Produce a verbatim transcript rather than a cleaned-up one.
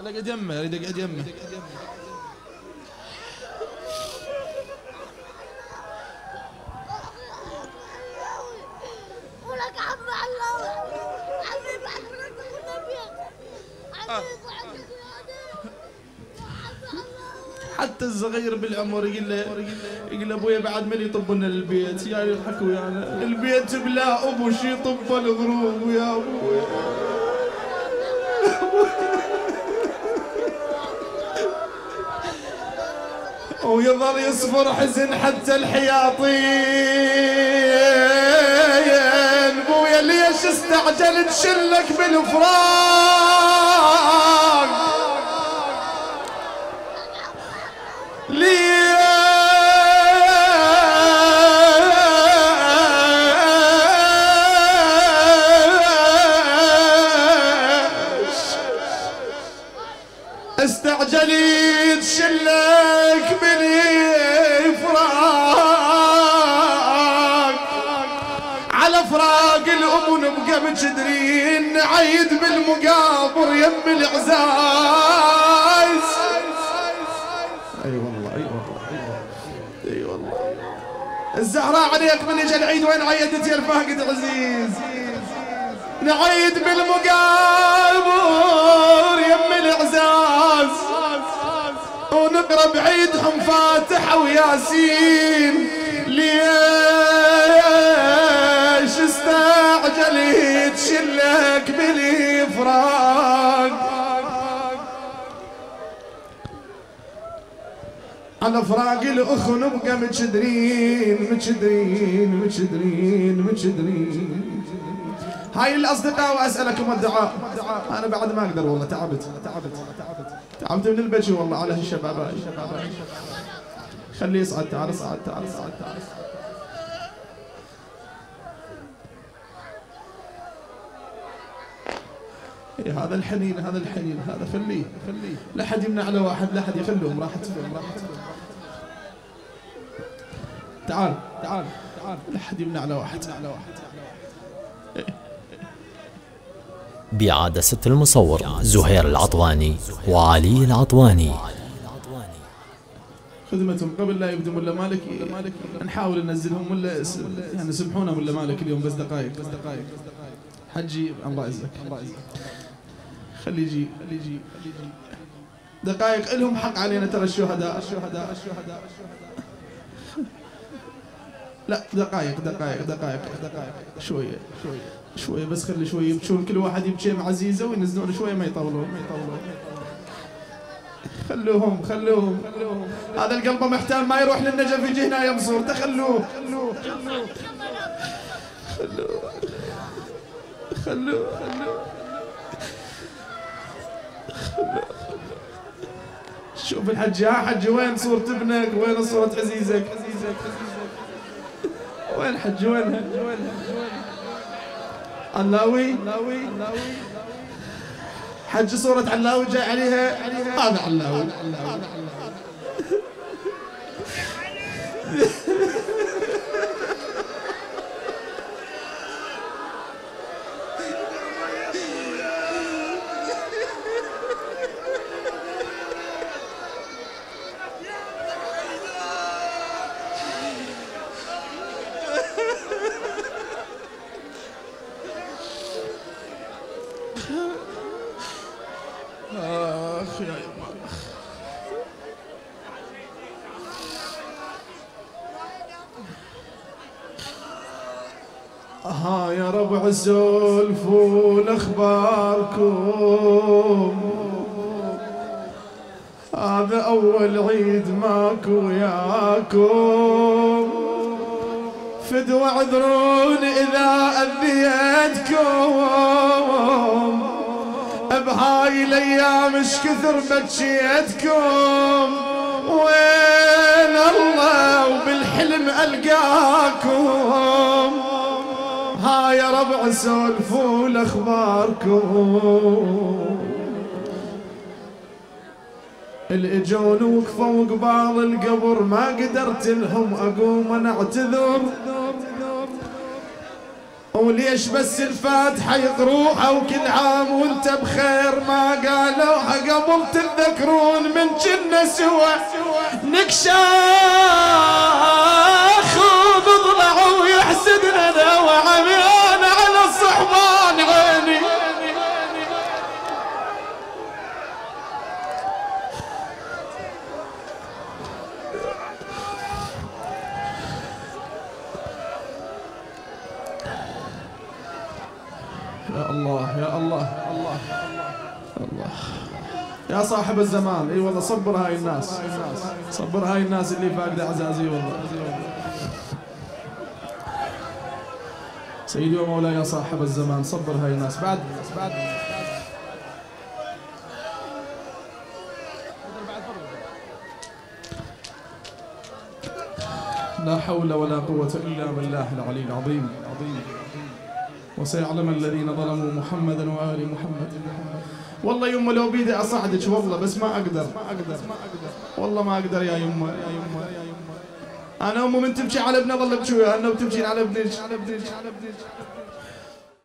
على قد يمه اريد اقعد يمه. ولك عم الله عمي بعد حتى الصغير بالعمر يقول له يقول ابويا بعد من يطبنا للبيت، يا يضحكوا ويانا البيت بلا ابو شي طب الغروب يا ابويا. ويظل يصفر حزن حتى الحياطين، بويا ليش استعجل تشلك بالفراق؟ ليش استعجلي تشلك بالفراق؟ على فراق الام نبقى مجدرين نعيد بالمقابر يم العزاز. اي والله اي والله اي والله الزهراء عليك من اجى العيد وين عيدت يا الفاقد عزيز؟ نعيد بالمقابر يم العزاز ونقرا بعيدهم فاتحه وياسين. ليش استعجلي تشلك بالافراق؟ على فراق الاخ نبقى متشدرين متشدرين متشدرين متشدرين. هاي الاصدقاء واسالكم الدعاء. انا بعد ما اقدر والله تعبت تعبت تعبت من البكي والله على هالشباب. خليه يصعد تعال صعد تعال صعد تعال. إيه هذا الحنين هذا الحنين هذا خليه خليه لا حد يمنع على واحد لا حد يخلوهم راحت فيهم راحت فيهم. تعال تعال تعال لا حد يمنع على واحد على واحد. بإعادة المصور زهير العطواني وعلي العطواني. خدمتهم قبل لا يبدون ولا مالك نحاول ننزلهم ولا يعني سمحونا ولا مالك اليوم بس دقائق بس دقائق. حجي الله يعزك الله يعزك خلي يجي خلي يجي دقائق لهم حق علينا ترى الشهداء الشهداء الشهداء لا دقائق دقائق دقائق دقائق شويه شويه شويه بس خلي شويه يبكون كل واحد يبكي مع عزيزه وينزلون شويه ما يطولون ما يطولون. خلوهم خلوهم خلوهم هذا القلب محتال ما يروح للنجف يجي هنا يمصور. تخلوه خلوه خلوه خلوه خلوه خلوه. شوف الحج يا حج وين صورة ابنك؟ وين صورة عزيزك؟ عزيزك وين حج وينها؟ وينها؟ علاوي علاوي حج صورة علاوي جاي عليها هذا علاوي. آخ يا يما ها يا ربع الزلفون اخباركم هذا اول عيد ماكو وياكم فدوا اعذرون اذا اذيتكم بهاي الايام اش كثر بكيتكم وين الله وبالحلم القاكم ها يا ربع سولفوا لاخباركم اللي اجون وقفوا قبال القبر ما قدرت لهم اقوم انا اعتذر وليش بس الفاتحة يقروها وكل عام وانت بخير ما قالوها قبل تتذكرون من كنا سوا نكشاخ وبضلع ويحسدنا وعميان على الصحبان عيني. يا الله يا الله الله الله يا صاحب الزمان. اي والله صبر هاي الناس، صبر هاي الناس اللي فاقده عزازي والله. سيدي ومولاي يا صاحب الزمان صبر هاي الناس. بعد بعد لا حول ولا قوة إلا بالله العلي العظيم العظيم. وسيعلم الذين ظلموا محمدا وآل محمد. والله يمه لو بيدي أصعدك والله بس ما أقدر ما أقدر والله ما أقدر يا يمه يا يمه أنا أمه من تمشي على ابني ظل بشوي أنا وتمشين على ابنك على ابنك على ابنك.